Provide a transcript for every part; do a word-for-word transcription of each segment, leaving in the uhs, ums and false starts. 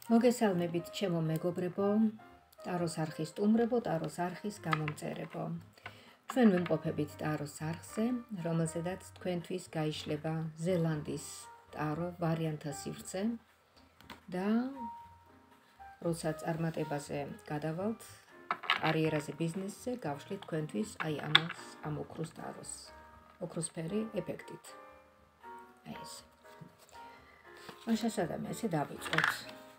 მოგესალმებით ჩემო მეგობრებო, ტაროს არხის სტუმრებო, ტაროს არხის გამომწერებო. ჩვენ ვიმყოფებით ტაროს არხზე, რომელზედაც თქვენთვის გაიშლება ზელანდიის ტარო ვარიანტთა სივრცე და როცა წარმატებაზე გადავალთ, კარიერაზე, ბიზნესზე, გავშლით თქვენთვის აი ამას ამ ოქროს ტაროს, ოქროსფერი ეფექტით. აი ეს. მაშინ სადამე ესე დავიწყოთ.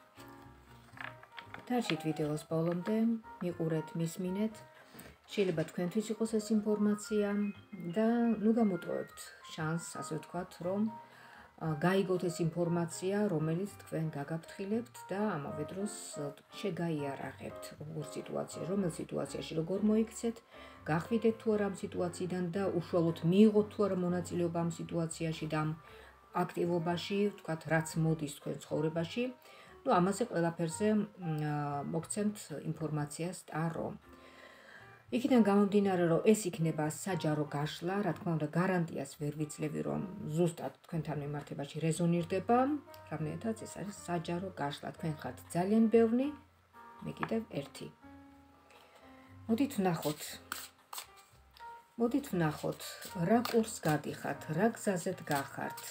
Დარჩით ვიდეოს ბოლომდე, მიყურეთ, მისმინეთ. შეიძლება თქვენთვის იყოს ეს ინფორმაცია და ნუ გამოტოვებთ შანსს, ასე ვთქვათ, რომ გაიგოთ ეს ინფორმაცია, რომელიც თქვენ გაგაფრთხილებთ და ამავე დროს შეგაიარაღებთ როგორ სიტუაცია, რომელ სიტუაციაში როგორ მოიქცეთ, გახვიდეთ თუ არა ამ სიტუაციიდან და უშუალოდ მიიღოთ თუ არა მონაწილეობა ამ სიტუაციაში და ამ აქტივობაში, ვთქვათ, რაც მოდის თქვენ ცხოვრებაში. Ну, ამაზე ყველაფერზე მოგცემთ ინფორმაციას ტარო. იქიდან გამომდინარე, რომ ეს იქნება საჯარო გაშლა, რა თქმა უნდა, გარანტიას ვერ ვიძლევი, რომ ზუსტად თქვენთან მიმართებაში რეზონირდება, რამდენადაც ეს არის საჯარო გაშლა. თქვენ ხართ ძალიან ბევრი, მე კიდევ ერთი. მოდით ვნახოთ. მოდით ვნახოთ, რა კურსს გადიხართ, რა გზაზეთ გახართ.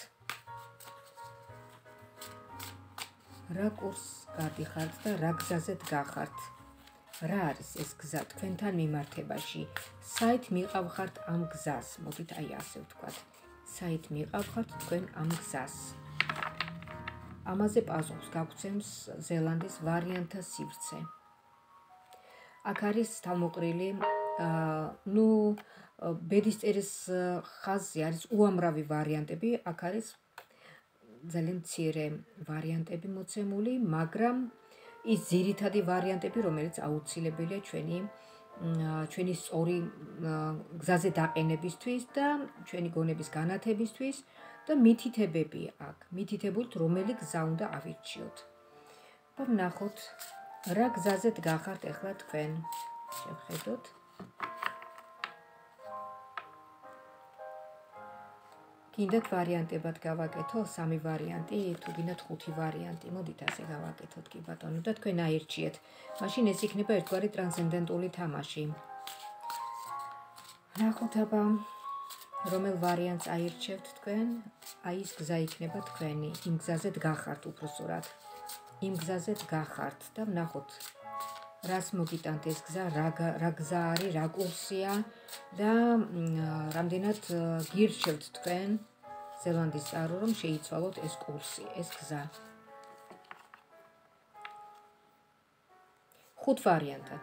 რა კურსს გადიხართ და რა გზაზეთ გახართ. რა არის ეს გზა თქვენთან მიმართებაში? საით მიყავხართ ამ გზას? მოდით აი ასე ვთქვათ. საით მიყავხართ თქვენ ამ გზას? ამაზე პასუხს გაგვცემს ზელანდიის ვარიანტთა სივრცე. აქ არის თავმოყრილი, ნუ ბედისწერის ხაზზე არის უამრავი ვარიანტები, აქ არის ძალიან მცირე ვარიანტები მოცემული, მაგრამ ის ძირითადი ვარიანტები, რომელიც აუცილებელია ჩვენი ჩვენი სწორი გზაზე დაყენებისთვის და ჩვენი გონების განათებისთვის და მითითებები აქ, მითითებულთ რომელი გზა უნდა ავირჩიოთ. და ვნახოთ, რა გზაზეთ გახართ ახლა თქვენ. შევხედოთ. გინდათ ვარიანტებად გავაკეთო სამი ვარიანტი, თუ გინდათ ხუთი ვარიანტი, მოდით ასე გავაკეთოთ კი ბატონო და თქვენ აირჩიეთ. მაშინ ეს იქნება ერთგვარი ტრანსცენდენტული თამაში. ნახოთ აბა, რომელ ვარიანტს აირჩევთ თქვენ, აი ეს გზა იქნება თქვენი, იმ გზაზეთ გახართ უბრალოდ. იმ გზაზეთ გახართ და ვნახოთ, რას მოგიტანთ ეს გზა, რა გზა არის, რა კურსია და რამდენად გირჩევთ თქვენ ზელანდიის ტარო, რომ შეიცვალოთ ეს კურსი, ეს გზა. ხუთ ვარიანტად.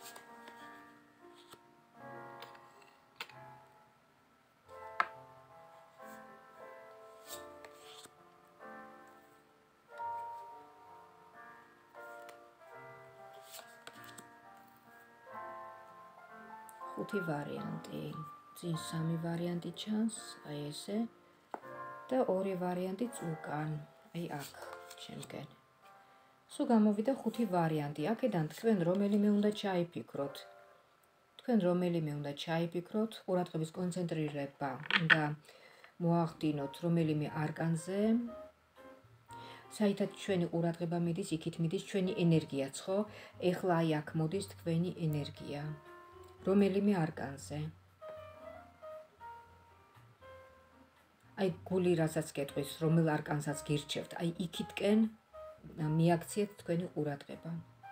ხუთი ვარიანტი. წინ სამი ვარიანტი ჩანს, აი ესე. და ორი ვარიანტი უკან, აი აქ, შემდგენ. სულ გამოვიდა ხუთი ვარიანტი. აქედან თქვენ რომელიმე უნდა ჩაიფიქროთ. თქვენ რომელიმე უნდა ჩაიფიქროთ, ყურადღების კონცენტრირება უნდა მოახდინოთ რომელიმე არკანზე. საერთოდ ჩვენი ყურადღება მიდის, იქით მიდის ჩვენი ენერგიაც, ხო? ეხლა აი აქ მოდის თქვენი ენერგია. რომელიმე არკანზე. აი გული რასაც გეტყვის, რომელ არკანსაც გირჩევთ, აი იქითკენ მიაქციეთ თქვენი ყურადღება.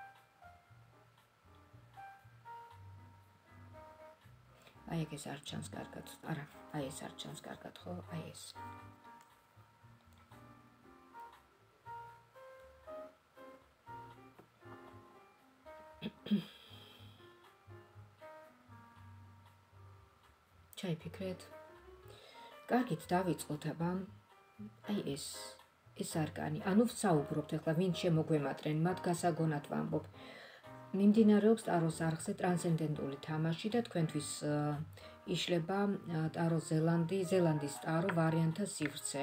აი ეგ ეს არ ჩანს კარგად. არა, აი ეს არ ჩანს კარგად, ხო? აი ეს. ჩაიფიქრეთ. კარგით, დავიწყოთ აბა. აი ეს, ეს არკანი. ანუ ვსაუბრობთ ახლა ვინ შემოგვემატნენ, მათ გასაგონად ვამბობ. მიმდინარეობს ტაროს არხზე ტრანსცენდენტული თამაში და თქვენთვის იშლება ტარო ზელანდი, ზელანდიის ტარო ვარიანტთა სივრცე.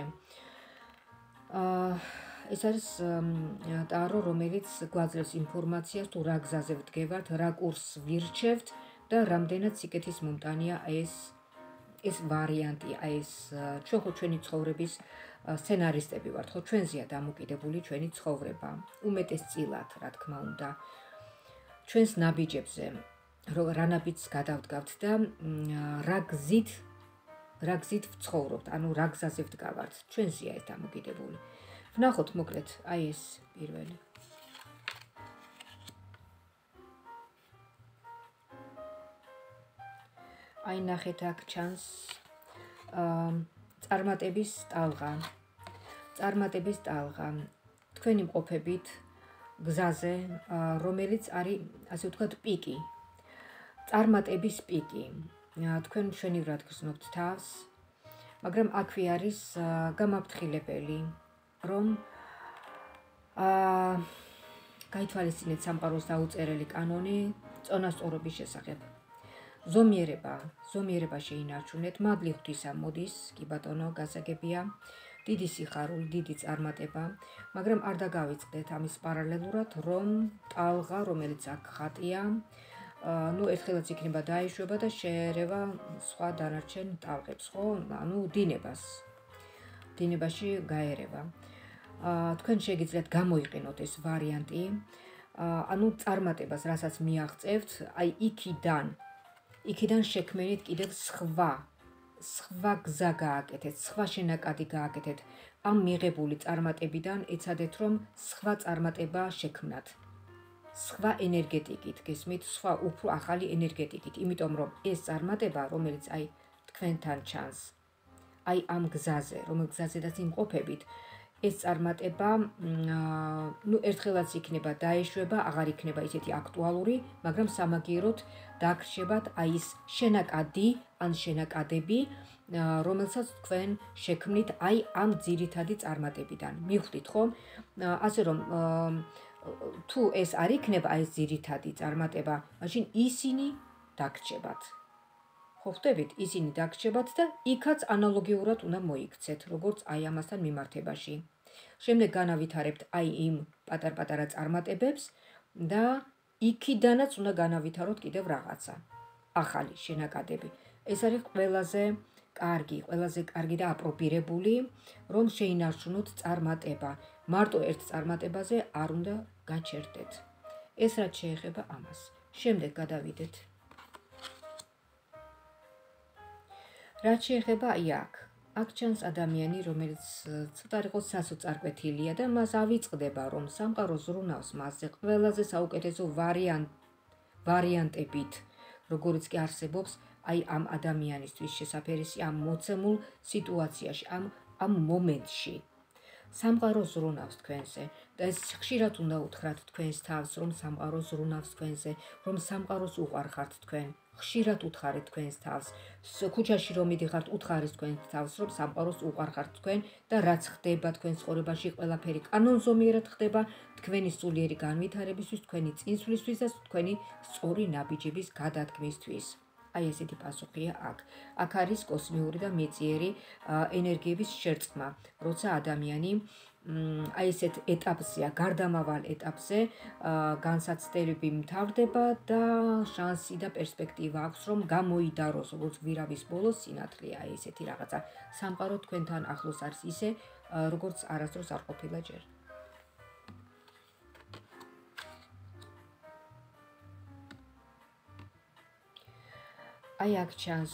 ეს არის ტარო, რომელიც გვაძლევს ინფორმაციას თუ რა გზაზე ვდგევართ, რა კურსს ვირჩევთ და რამდენად სიკეთის მომტანია ეს ეს ვარიანტი, აი ეს ჩვენ ხო ჩვენი ცხოვრების სცენარისტები ვართ, ხო ჩვენზეა დამოკიდებული ჩვენი ცხოვრება. უმეტესწილად, რა თქმა უნდა. ჩვენს ნაბიჯებზე რა ნაბიჯს გადავდგავთ და რა გზით რა გზით ვცხოვრობთ, ანუ რა გზაზე ვდგავართ, ჩვენზეა ეს დამოკიდებული. ვნახოთ მოკლედ აი ეს პირველი. აი ნახეთ აქ ჩანს წარმატების ტალღა. წარმატების ტალღა. თქვენი მყოფებით გზაზე, რომელიც არის, ასე ვთქვათ, პიკი. წარმატების პიკი. თქვენ მშვენივრად გრძნობთ თავს, მაგრამ აქვე არის გამაფრთხილებელი, რომ აა გაითვალისწინეთ სამყაროს დაუწერელი კანონი წონასწორობის შესახებ. ზომიერება, ზომიერება შეინარჩუნეთ, მადლი ღვთისა მოდის, კი ბატონო, გასაგებია, დიდი სიხარული, დიდი წარმატება, მაგრამ არ დაგავიწყდეთ ამის პარალელურად, რომ ტალღა, რომელიც აქ ხატია, ну, ერთხელაც იქნება დაეშვება და შეერევა სხვა დანარჩენ ტალღებს, ხო? ანუ დინებას. დინებაში გაერევა. თქვენ შეგიძლიათ გამოიყენოთ ეს ვარიანტი, ანუ წარმატებას, რასაც მიაღწევთ, აი იქიდან იქიდან შექმნით კიდევ სხვა, სხვა გზა გააკეთეთ, სხვა შენაკადი გააკეთეთ. ამ მიღებული წარმატებიდან ეცადეთ, რომ სხვა წარმატება შექმნათ. სხვა ენერგეტიკით, გესმით, სხვა უფრო ახალი ენერგეტიკით, იმიტომ რომ ეს წარმატება, რომელიც აი თქვენთან ჩანს, აი ამ გზაზე, რომელ გზაზედაც იმყოფებით, ეს წარმატება, ну, ერთხელაც იქნება დაეშვება, აღარ იქნება ისეთი აქტუალური, მაგრამ სამაგიეროდ დაგრჩებათ აი ეს შენაკადი, ან შენაკადები, რომელსაც თქვენ შექმნით აი ამ ძირითადი წარმატებიდან. მივხვდით, ხო? ასე რომ თუ ეს არ იქნება აი ეს ძირითადი წარმატება, მაშინ ისინი დაგრჩებათ. ხო ხვდებით, ისინი დაგრჩებათ და იქაც ანალოგიურად უნდა მოიქცეთ, როგორც აი ამასთან მიმართებაში. შემდეგ განავითარებთ აი იმ პატარ-პატარა წარმატებებს და იქიდანაც უნდა განავითაროთ კიდევ რაღაცა. ახალი შენაკადები. ეს არის ყველაზე კარგი, ყველაზე კარგი და აპრობირებული, რომ შეინარჩუნოთ წარმატება. მარტო ერთ წარმატებაზე არ უნდა გაჩერდეთ. ეს რაც შეეხება ამას. შემდეგ გადავიდეთ. რაც შეეხება აი აქ. აქ ჩანს ადამიანი, რომელიც ცოტა იყოს სასოწარკვეთილია და მას ავიწყდება, რომ სამყარო ზრუნავს მასზე ყველაზე საუკეთესო ვარიანტებით, როგორც კი არსებობს აი ამ ადამიანისთვის შესაფერისი ამ მოცემულ სიტუაციაში, ამ ამ მომენტში. სამყარო ზრუნავს თქვენზე და ეს ხშირად უნდა უთხრათ თქვენს თავს, რომ სამყარო ზრუნავს თქვენზე, რომ სამყაროს უყვარხართ თქვენ. ხშირად უთხარით თქვენს თავს. ქუჩაში რომ მიდიხართ, უთხარით თქვენს თავს, რომ სამყაროს უყვარხართ თქვენ და რაც ხდება თქვენ ცხოვრებაში, ყველაფერი კანონზომიერად ხდება თქვენი სულიერი განვითარებისთვის, თქვენი წინსვლისთვის და თქვენი სწორი ნაბიჯების გადადგმისთვის. აი ესეთი პასუხია აქ. აქ არის კოსმიური და მიწიერი ენერგიების შერწყმა, როცა ადამიანი აი ესეთ ეტაპზეა, გარდამავალ ეტაპზე განსაცდელები მთავრდება და შანსი და პერსპექტივა აქვს, რომ გამოიდაროს, როგორც გვირავის ბოლოს სინათლე, აი ესეთი რაღაცა. სამყარო თქვენთან ახლოს არის ისე, როგორც არასდროს არ ყოფილა ჯერ. აი აქ ჩანს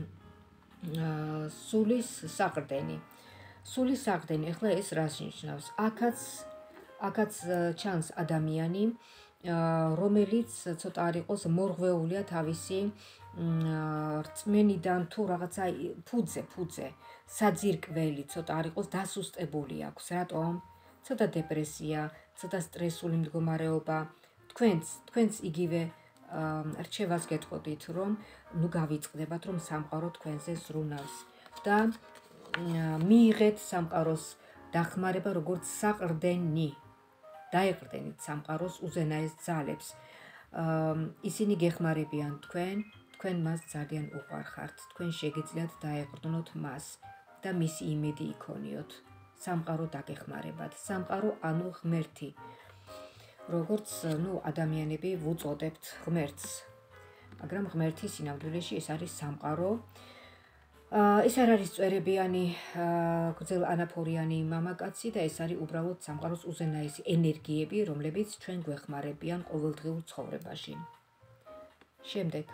სულის საყრდენი. სულის საყრდენი, ეხლა ეს რას ნიშნავს? აქაც აქაც ჩანს ადამიანი, რომელიც ცოტა არ იყოს მორღვეულია თავისი რწმენიდან თუ რაღაცა ფუძე, ფუძე, საძირკველი, ცოტა არ იყოს დასუსტებული აქვს. რატომ? ცოტა დეპრესია, ცოტა სტრესული მდგომარეობა. თქვენც, თქვენც იგივე რჩევას გეტყოდით, რომ ნუ გავიწყდებათ, რომ სამყარო თქვენზე ზრუნავს და მიიღეთ სამყაროს დახმარება როგორც საყრდენი. დაეყრდენით სამყაროს უზენაეს ძალებს. ისინი გეხმარებიან თქვენ, თქვენ მას ძალიან უყვარხართ. თქვენ შეგიძლიათ დაეყრდნოთ მას და მისი იმედი იქონიოთ. სამყარო დაგეხმარებათ. სამყარო ანუ ღმერთი. როგორც, ну, ადამიანები ვუწოდებთ ღმერთს. მაგრამ ღმერთი სინამდვილეში ეს არის სამყარო. ეს არ არის წვერებიანი, გრძელ ანაფორიანი მამაკაცი და ეს არის უბრალოდ სამყაროს უზენაესი ენერგიები, რომლებიც ჩვენ გვეხმარებიან ყოველდღიურ ცხოვრებაში. შემდეგ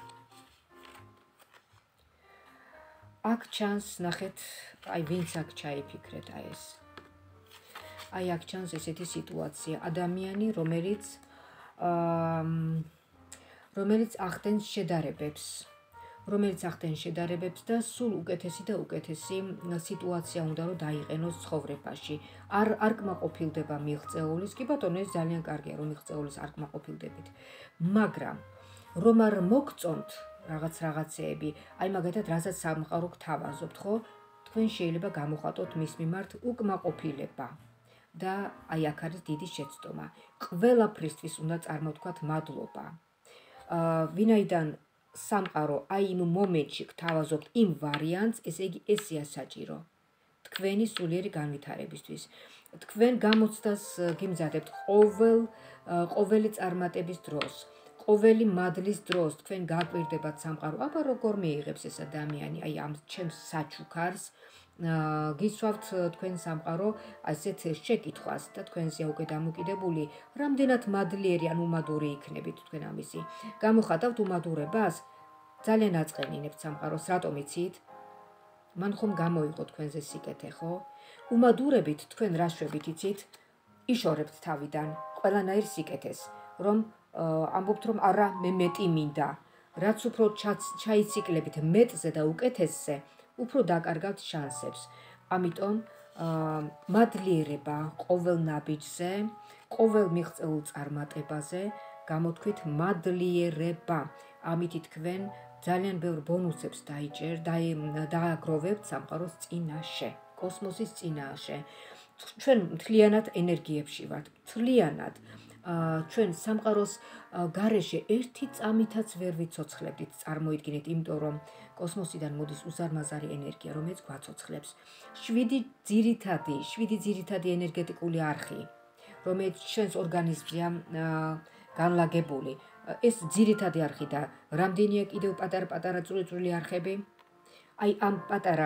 აქ ჩანს, ნახეთ, აი ვინც აქ ჩაიფიქრეთ აი ეს. აი აქ ჩანს ესეთი სიტუაცია, ადამიანი, რომელიც აა რომელიც ახდენს შედარებებს, რომელიც ახდენს შედარებებს და სულ უკეთესი და უკეთესი სიტუაცია უნდა რომ დაიყენოს ცხოვრებაში. არ არ კმაყოფილდება მიღწეულის, კი ბატონო, ეს ძალიან კარგია რომ მიღწეულის არ კმაყოფილდებით. მაგრამ რომ არ მოგწონთ რაღაც რაღაცეები, აი მაგათად რასაც სამყარო გთავაზობთ, ხო? თქვენ შეიძლება გამოხატოთ მის მიმართ უკმაყოფილება. და აი აქ არის დიდი შეცდომა. ყველაფრისთვის უნდა წარმოვთქვათ მადლობა. აა ვინაიდან სამყარო აი იმ მომენტში გთავაზობთ იმ ვარიანტს, ესე იგი ესეა საჭირო თქვენი სულიერი განვითარებისთვის. თქვენ გამოცდას გიმზადებთ ყოველ ყოველი წარმატების დროს, ყოველი მადლის დროს თქვენ გააკვირდებათ სამყარო, აბა როგორ მიიღებს ეს ადამიანი აი ამ ჩემს საჩუქარს, გისვავთ თქვენ სამყარო ასეთ შეკითხვას და თქვენზეა უკვე დამოკიდებული, რამდენად მადლიერი ან უმადური იქნებით თქვენ ამისი. გამოხატავთ უმადურებას, ძალიან აწყენინებთ სამყაროს, რატომ იცით? მან ხომ გამოიღო თქვენზე სიკეთე, ხო? უმადურებით თქვენ რა შვებით იცით? იშორებთ თავიდან ყველანაირ სიკეთეს, რომ ამბობთ რომ არა მე მეტი მინდა. რაც უფრო ჩაიციკლებით მეტზე და უკეთესზე, უფრო დაკარგავთ შანსებს. ამიტომ მადლიერება ყოველ ნაბიჯზე, ყოველ მიღწეულ წარმატებაზე გამოთქვით მადლიერება. ამით თქვენ ძალიან ბევრ ბონუსებს დაიჭერ, დააგროვებთ სამყაროს წინაშე, კოსმოსის წინაშე. ჩვენ მთლიანად ენერგიებში ვართ, მთლიანად. ჩვენ სამყაროს გარეშე ერთი წამითაც ვერ ვიცოცხლებდით, წარმოიდგინეთ, იმიტომ რომ კოსმოსიდან მოდის უზარმაზარი ენერგია, რომელიც გვაცოცხლებს. შვიდი ძირითადი, შვიდი ძირითადი ენერგეტიკული არხი, რომელიც ჩვენს ორგანიზმზეა განლაგებული. ეს ძირითადი არხი და რამდენია კიდევ პატარ-პატარა წვრილი არხები? აი ამ პატარა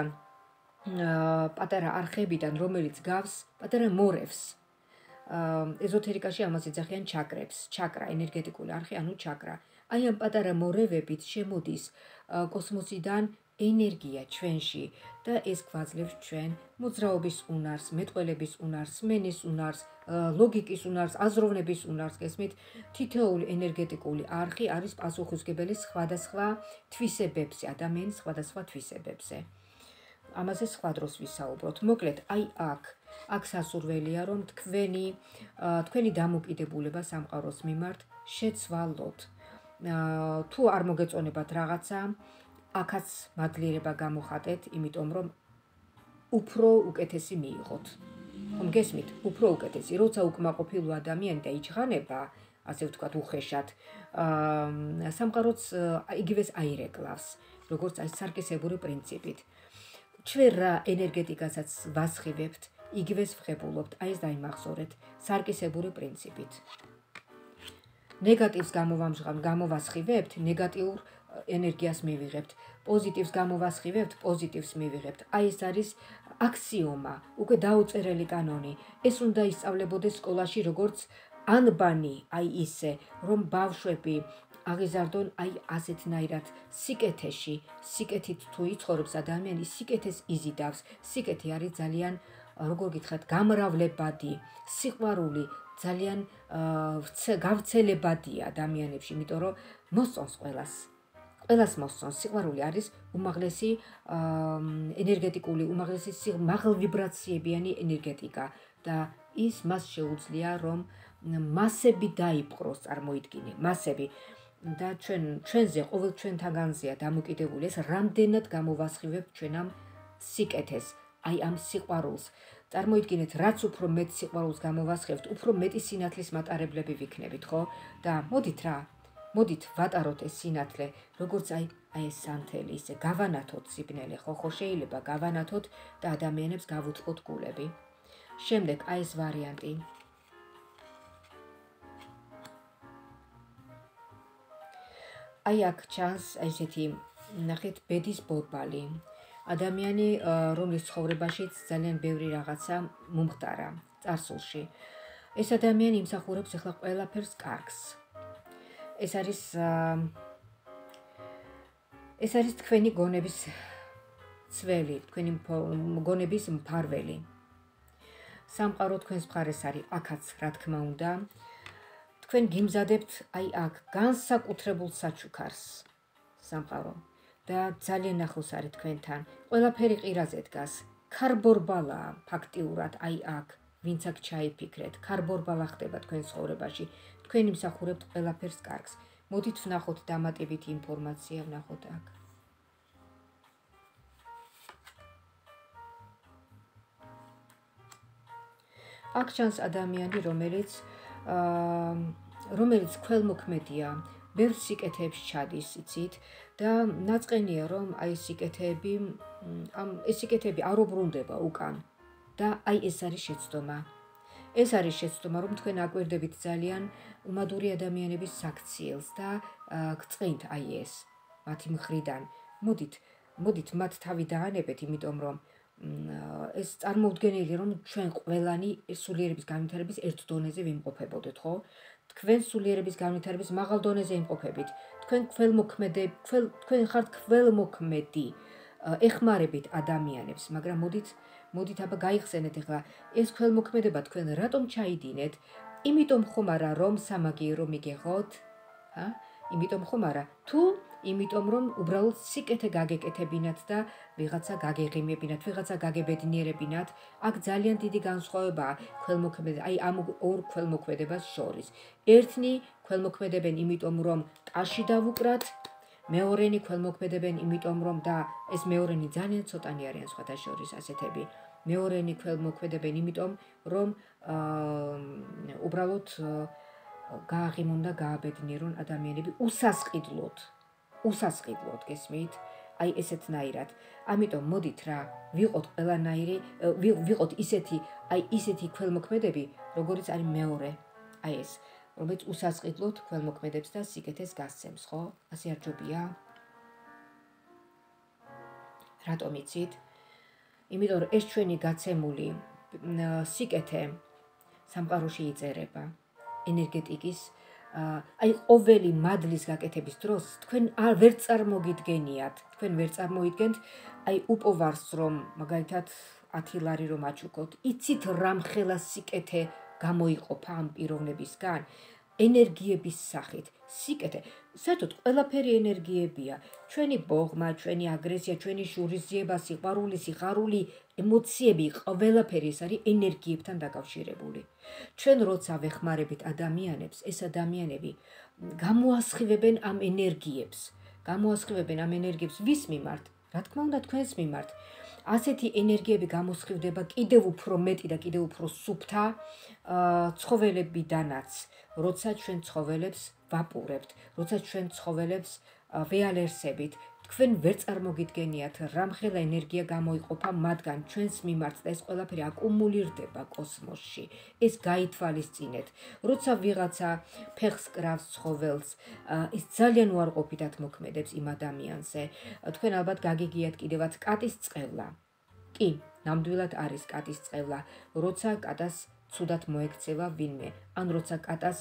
პატარა არხებიდან, რომელიც გავს პატარა მორევს. ეზოთერიკაში ამას ეძახიან ჩაკრებს, ჩაკრა, ენერგეტიკული არხი, ანუ ჩაკრა. აი ამ პატარა მორევებით შემოდის კოსმოსიდან ენერგია ჩვენში და ეს გვაძლევს ჩვენ მოძრაობის უნარს, მეტყველების უნარს, სმენის უნარს, ლოგიკის უნარს, აზროვნების უნარს, გესმით? თითოეული ენერგეტიკული არხი არის პასუხისმგებელი სხვადასხვა თვისებებზე, ადამიანის სხვადასხვა თვისებებზე. ამაზე სხვა დროს ვისაუბროთ. მოკლედ, აი აქ აქ სასურველია, რომ თქვენი თქვენი დამოკიდებულება სამყაროს მიმართ შეცვალოთ. თუ არ მოგეწონებათ რაღაცა, აქაც მადლიერება გამოხატეთ, იმიტომ რომ უფრო უკეთესი მიიღოთ. ხომ გესმით? უფრო უკეთესი, როცა უკმაყოფილო ადამიანი და იჩღანება, ასე ვთქვათ, უხეშად, სამყაროც იგივეს აირეკლავს, როგორც აი სარკისებური პრინციპით. ჩვენ რა ენერგეტიკასაც ვასხივებთ, იგივეს ვღებულობთ, აი ეს დაიმახსოვრეთ, სარკისებური პრინციპით. ნეგატივს გამოვასხივებთ, ნეგატიურ ენერგიას მივიღებთ, პოზიტივს გამოვასხივებთ, პოზიტივს მივიღებთ. აი ეს არის აქსიომა, უკვე დაუწერელი კანონი. ეს უნდა ისწავლებოდეს სკოლაში, როგორც ანბანი, აი ისე, რომ ბავშვები აღიზარდონ აი ასეთნაირად სიკეთეში, სიკეთით თუ იცხოვრობს ადამიანი, სიკეთეს იზიდავს. სიკეთე არის ძალიან, როგორ გითხრათ, გამრავლებადი, სიყვარული ძალიან გავრცელებადია ადამიანებში, იმიტომ რომ მოსწონს ყველას. ყველას მოსწონს. სიყვარული არის უმაღლესი ენერგეტიკული, უმაღლესი მაღალ ვიბრაციებიანი ენერგეტიკა და ის მას შეუძლია, რომ მასები დაიპყროს, წარმოიდგინე, მასები. და ჩვენ ჩვენზე ყოველ ჩვენთაგანზეა დამოკიდებული ეს რამდენად გამოვასხივებთ ჩვენ ამ სიკეთეს, აი ამ სიყვარულს. წარმოიდგინეთ, რაც უფრო მეტ სიყვარულს გამოვასხევთ, უფრო მეტი სინათლის მატარებლები ვიქნებით, ხო? და მოდით რა, მოდით ვატაროთ ეს სინათლე, როგორც აი აი ეს სანთელი, ისე გავანათოთ სიბნელე, ხო, ხო შეიძლება გავანათოთ და ადამიანებს გავუწყოთ გულები. შემდეგ აი ეს ვარიანტი. აი აქ ჩანს ესეთი, ნახეთ, ბედის ბორბალი. ადამიანი, რომლის ცხოვრებაშიც ძალიან ბევრი რაღაცა მომხდარა წარსულში. ეს ადამიანი იმსახურებს ახლა ყველაფერს კარგს. ეს არის ეს არის თქვენი გონების ცველი, თქვენი გონების მფარველი. სამყარო თქვენს მხარეს არის, აქაც რა თქმა უნდა. თქვენ გიმზადებთ აი აქ განსაკუთრებულ საჩუქარს სამყარო და ძალიან ახლოს არის თქვენთან. ყველაფერი ყირაზე დგას. ქარბორბალაა ფაქტიურად აი აქ, ვინც აქ ჩაიფიქრეთ. ქარბორბალა ხდება თქვენ ცხოვრებაში. თქვენ იმსახურებთ ყველაფერს კარგს. მოდით ვნახოთ დამატებითი ინფორმაცია, ვნახოთ აქ. აქ ჩანს ადამიანი, რომელიც რომელიც ქველმოქმედია, ბევრ სიკეთეებს ჩადის, იცით, და ნაწყენია, რომ აი სიკეთეები, ამ ეს სიკეთეები არ უბრუნდება უკან და აი ეს არის შეცდომა. ეს არის შეცდომა, რომ თქვენ აკვირდებით ძალიან უმადური ადამიანების საქციელს და გწყინთ აი ეს მათი მხრიდან. მოდით, მოდით მათ თავი დაანებეთ, იმიტომ რომ ეს წარმოუდგენელია, რომ ჩვენ ყველანი სულიერების განვითარების ერთ დონეზე ვიმყოფებოდეთ, ხო? თქვენ სულიერების განვითარების მაღალ დონეზე იმყოფებით. თქვენ ქველმოქმედე, თქვენ ხართ ქველმოქმედი, ეხმარებით ადამიანებს, მაგრამ მოდით, მოდით აბა გაიხსენეთ ახლა ეს ქველმოქმედება თქვენ რატომ ჩაიდინეთ? იმიტომ ხომ არა, რომ სამაგიერო მიგეღოთ? ჰა? იმიტომ ხომ არა? თუ იმიტომ რომ უბრალოდ სიკეთე გაგეკეთებინათ და ვიღაცა გაგეღიმებინათ, ვიღაცა გაგებედნიერებინათ, აქ ძალიან დიდი განსხვავებაა ქველმოქმედება, აი ამ ორ ქველმოქმედებას შორის. ერთნი ქველმოქმედებენ იმიტომ რომ ტაში დავუკრათ, მეორენი ქველმოქმედებენ იმიტომ რომ და ეს მეორენი ძალიან ცოტანი არიან სხვათა შორის ასეთები. მეორენი ქველმოქმედებენ იმიტომ რომ უბრალოდ გააღიმონ და გააბედნიერონ ადამიანები უსასყიდლოდ. უსასყიდლოდ გესმით? აი ესეთნაირად. ამიტომ მოდით რა, ვიყოთ ყველანაირი, ვიყოთ ისეთი, აი ისეთი ქველმოქმედები, როგორიც არის მეორე. აი ეს, რომელიც უსასყიდლოდ ქველმოქმედებს და სიკეთეს გასცემს, ხო? ასე არ ჯობია? რატომ იცით? იმიტომ რომ ეს ჩვენი გაცემული სიკეთე სამყაროში იწერება. ენერგეტიკის აი ყოველი მადლის გაკეთების დროს თქვენ არ ვერ წარმოგიდგენიათ, თქვენ ვერ წარმოიდგენთ აი უპოვარს რომ მაგალითად ათი ლარი რომ აჩუქოთ, იცით რამხელა სიკეთე გამოიყოფა ამ პიროვნებისგან, ენერგიების სახით, სიკეთე, საერთოდ ყველაფერი ენერგიებია, ჩვენი ბოღმა, ჩვენი აგრესია, ჩვენი შურისძიება, სიყვარული, სიხარული, ემოციები, ყველაფერი ეს არის ენერგიებთან დაკავშირებული. ჩვენ როცა ვეხმარებით ადამიანებს, ეს ადამიანები გამოასხივებენ ამ ენერგიებს, გამოასხივებენ ამ ენერგიებს ვის მიმართ? რა თქმა უნდა თქვენს მიმართ. ასეთი ენერგიები გამოსხივდება კიდევ უფრო მეტი და კიდევ უფრო სუფთა ცხოველებიდანაც, როცა ჩვენ ცხოველებს ვაპურებთ, როცა ჩვენ ცხოველებს ვეალერსებით, თქვენ ვერ წარმოგიდგენიათ რამხელა ენერგია გამოიყოფა მათგან ჩვენს მიმართ და ეს ყველაფერი აკუმულირდება კოსმოსში. ეს გაითვალისწინეთ. როცა ვიღაცა ფეხს კრავს ცხოველს, ის ძალიან უარყოფითად მოქმედებს იმ ადამიანზე. თქვენ ალბათ გაგიგიათ კიდევაც კატის წყევლა. კი, ნამდვილად არის კატის წყევლა, როცა კატას ცუდად მოექცევა ვინმე, ან როცა კატას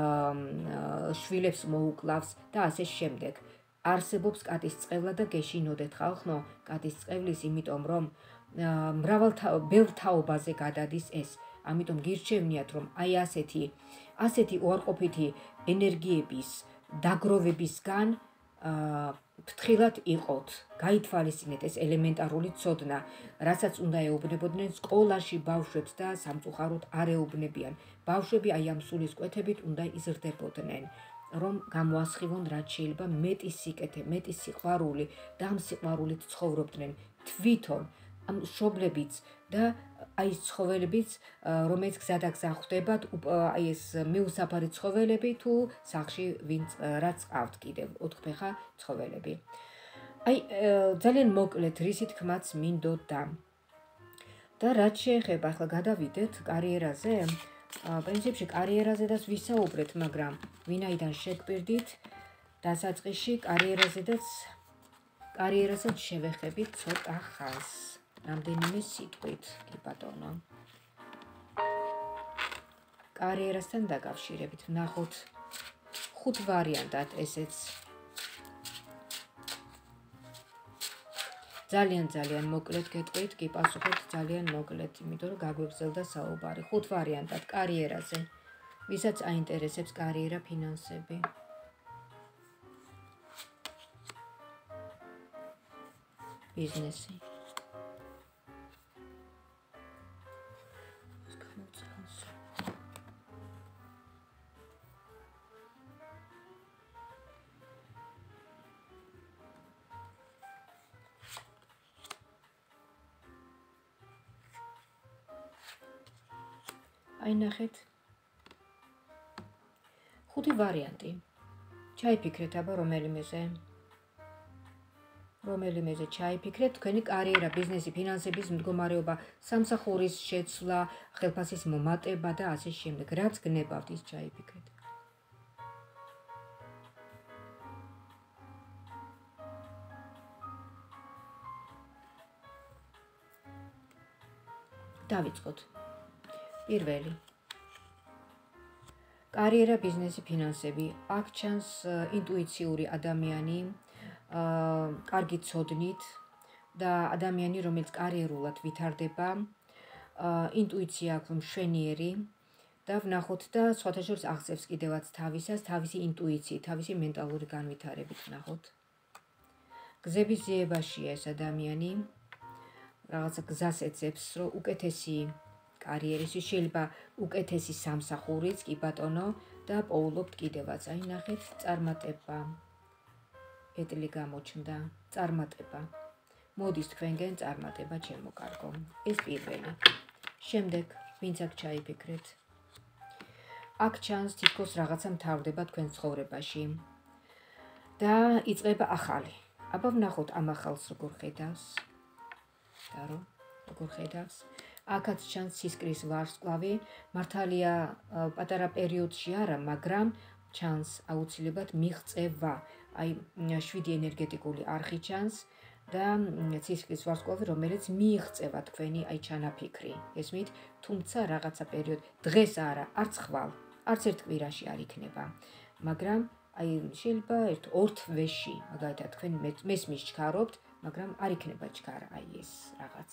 შვილებს მოუკლავს და ასე შემდეგ. არსებობს კატის წყევლა და გეშინოდეთ ხალხო კატის წყევლის, იმიტომ რომ მრავალ ბევრ თაობაზე გადადის ეს. ამიტომ გირჩევნიათ, რომ აი ასეთი, ასეთი უარყოფითი ენერგიების დაგროვებისგან ფრთხილად იყოთ, გაითვალისწინეთ ეს ელემენტარული ცოდნა, რასაც უნდა ეუბნებოდნენ სკოლაში ბავშვებს და სამწუხაროდ არ ეუბნებიან. ბავშვები აი ამ სულის კვეთებით უნდა იზრდებოდნენ. რომ გამოასხივონ რაც შეიძლება მეტი სიკეთე, მეტი სიყვარული და ამ სიყვარულით ცხოვრობდნენ თვითონ ამ მშობლებიც და აი ეს ცხოველებიც, რომელიც გზადაგზა ხვდებათ, აი ეს მიუსაფარი ცხოველები თუ სახლში ვინც რაც ყავთ კიდევ ოთხფეხა ცხოველები. აი ძალიან მოკლედ რისი თქმაც მინდოდა. და რაც შეეხება, ახლა გადავიდეთ კარიერაზე. პრინციპში კარიერაზედაც ვისაუბრეთ, მაგრამ ვინაიდან შეგპირდით დასაწყისში კარიერაზედაც კარიერასაც შევეხებით ცოტა ხანს, რამდენიმე სიტყვით, კი ბატონო. კარიერასთან დაკავშირებით ვნახოთ ხუთ ვარიანტად ესეც. ძალიან ძალიან მოკლედ გეტყვით, კი პასუხობთ ძალიან მოკლედ, იმიტომ რომ გაგვეგზელდა საუბარი. ხუთ ვარიანტად კარიერაზე, ვისაც აინტერესებს კარიერა, ფინანსები. ბიზნესი. აი ნახეთ. ხუთი ვარიანტი. ჩაიფიქრეთ აბა რომელიმეზე. რომელიმეზე ჩაიფიქრეთ, თქვენი კარიერა, ბიზნესი, ფინანსების მდგომარეობა, სამსახურის შეცვლა, ხელფასის მომატება და ასე შემდეგ. რაც გნებავთ, ის ჩაიფიქრეთ. დავიწყოთ. პირველი. კარიერა, ბიზნესი, ფინანსები. აქ ჩანს ინტუიციური ადამიანი, კარგი ცოდნით და ადამიანი, რომელიც კარიერულად ვითარდება, ინტუიცია აქვს მშვენიერი და ვნახოთ და სხვათა შორის აღწევს კიდევაც თავისას, თავისი ინტუიციით, თავისი მენტალური განვითარებით ვნახოთ. გზების ძიებაშია ეს ადამიანი, რაღაცა გზას ეძებს, რომ უკეთესი კარიერისთვის შეიძლება უკეთესი სამსახურიც, კი ბატონო, და პოულობთ კიდევაც. აი ნახეთ, წარმატება. ეტლი გამოჩნდა, წარმატება. მოდის თქვენგენ წარმატება, ჩემო კარგო. ეს პირველი. შემდეგ, ვინც აქ ჩაიფიქრეთ. აქ ჩანს თითქოს რაღაცა მთავრდება თქვენ ცხოვრებაში და იწყება ახალი. აბა ვნახოთ ამ ახალს როგორ ხედავს. და რომ როგორ ხედავს. აქაც ჩანს სისკრის ვარსკვლავი, მართალია პატარა პერიოდში არა, მაგრამ ჩანს აუცილებლად მიღწევა. აი შვიდი ენერგეტიკული არხი ჩანს და სისკრის ვარსკვლავი, რომელიც მიიღწევა თქვენი აი ჩანაფიქრი. ესმით, თუმცა რაღაცა პერიოდ დღეს არა, არც ხვალ, არც ერთ კვირაში არ იქნება. მაგრამ აი შეიძლება ერთ ორ თვეში, მაგალითად თქვენ მესმის ჩქარობთ, მაგრამ არ იქნება ჩქარა აი ეს რაღაც.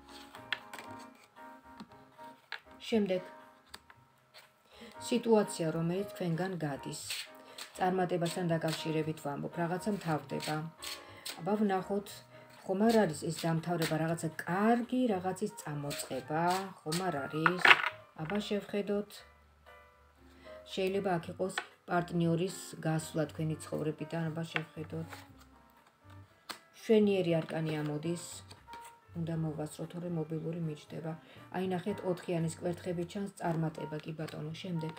შემდეგ სიტუაცია, რომელიც თქვენგან გადის. წარმატებასთან დაკავშირებით ვამბობ, რაღაცა მთავრდება. აბა ვნახოთ, ხომ არ არის ეს დამთავრება რაღაცა კარგი რაღაცის წამოწყება, ხომ არ არის? აბა შევხედოთ. შეიძლება აქ იყოს პარტნიორის გასვლა თქვენი ცხოვრებიდან, აბა შევხედოთ. შვენიერი არკანი ამოდის. უნდა მოვასწროთ, რომ მობილური მიჩდება. აი ნახეთ, ოთხიანის კვერთხები ჩანს, წარმატება, კი ბატონო, შემდეგ.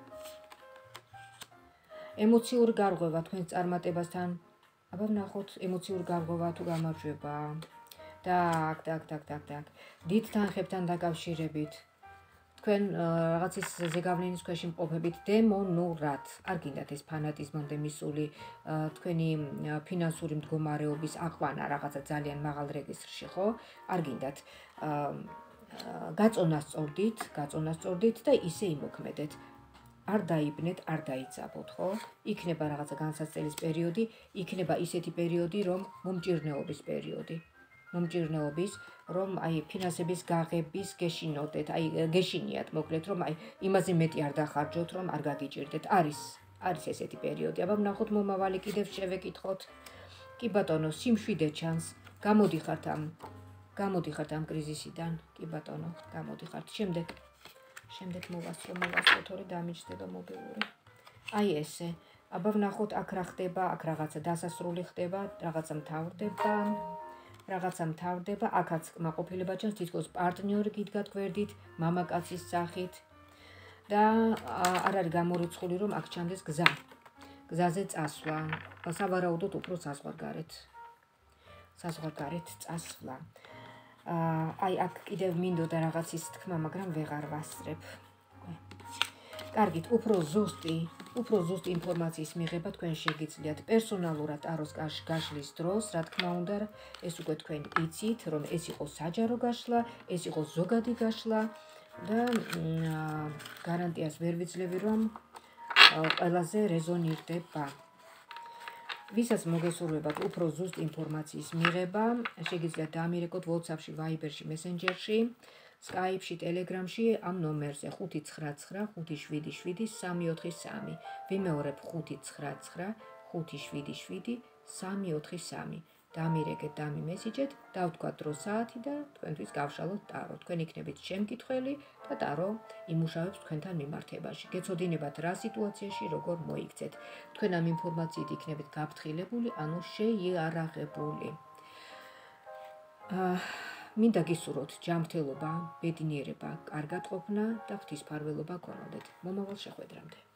ემოციური გარღვევა თქვენს წარმატებასთან. აბა ვნახოთ, ემოციური გარღვევა თუ გამარჯვება. დაკ, დაკ, დაკ, დაკ, დაკ. დიდ თანხებთან დაკავშირებით. თქვენ რაღაცის ზეგავლენის ქვეშ იმყოფებით დემონურად. არ გინდათ ეს ფანატიზმამდე მისული თქვენი ფინანსური მდგომარეობის აყვანა რაღაცა ძალიან მაღალ რეგისტრში, ხო? არ გინდათ გაწონასწორდით, გაწონასწორდით და ისე იმოქმედეთ. არ დაიბნეთ, არ დაიძაბოთ, ხო? იქნება რაღაცა განსაცდელის პერიოდი, იქნება ისეთი პერიოდი, რომ მომჭირნეობის პერიოდი. მომჭირნეობის, რომ აი ფინანსების გაღების გეშინოდეთ, აი გეშინიათ, მოკლედ, რომ აი იმაზე მეტი არ დახარჯოთ, რომ არ გაგიჭირდეთ. არის, არის ესეთი პერიოდი. აბა ვნახოთ მომავალი კიდევ შევეკითხოთ. კი ბატონო, სიმშვიდე ჩანს. გამოდიხართ ამ გამოდიხართ ამ კრიზისიდან, კი ბატონო, გამოდიხართ. შემდეგ შემდეგ მოვასწრო, მოვასწრო, თორე დამიჯდება მობილური. აი ესე. აბა ვნახოთ, აქ რა ხდება, აქ რაღაცა დასასრული ხდება, რაღაცა მთავრდება. რაღაცა მთავრდება, აქაც კმაყოფილება ჩანს, თითქოს პარტნიორი გიდგათ გვერდით, მამაკაცის სახით და არ არის გამორიცხული, რომ აქ ჩანდეს გზა. გზაზე წასვლა, სავარაუდოდ უფრო საზღვარგარეთ. საზღვარგარეთ წასვლა. აი აქ კიდევ მინდოდა რაღაცის თქმა, მაგრამ ვეღარ ვასწრებ. კარგით, უფრო ზუსტი, უფრო ზუსტი ინფორმაციის მიღება თქვენ შეგიძლიათ პერსონალურად ტაროს გაშლის დროს, რა თქმა უნდა, ეს უკვე თქვენ იცით, რომ ეს იყო საჯარო გაშლა, ეს იყო ზოგადი გაშლა და გარანტიას ვერ ვიძლევი, რომ ყველაზე რეზონირდება. ვისაც მოგესურვებათ უფრო ზუსტ ინფორმაციის მიღება, შეგიძლიათ დაამირეკოთ WhatsApp-ში, Viber-ში, Messenger-ში, Skype-ში, Telegram-ში ამ ნომერზე ხუთი ცხრა ცხრა ხუთი შვიდი შვიდი სამი ოთხი სამი. ვიმეორებ ხუთი ცხრა ცხრა ხუთი შვიდი შვიდი სამი ოთხი სამი. დაამირეკეთ და ამიმესიჯეთ, დავთქვათ დრო საათი და თქვენთვის გავშალოთ ტარო. თქვენ იქნებით შემკითხველი და ტარო იმუშავებს თქვენთან მიმართებაში. გეცოდინებათ რა სიტუაციაში როგორ მოიქცეთ. თქვენ ამ ინფორმაციით იქნებით გაფრთხილებული, ანუ შეიარაღებული. აა მინდა გისურვოთ ჯანმრთელობა, ბედნიერება, კარგად ყოფნა და ღვთისმფარველობა გქონოდეთ. მომავალ შეხვედრამდე.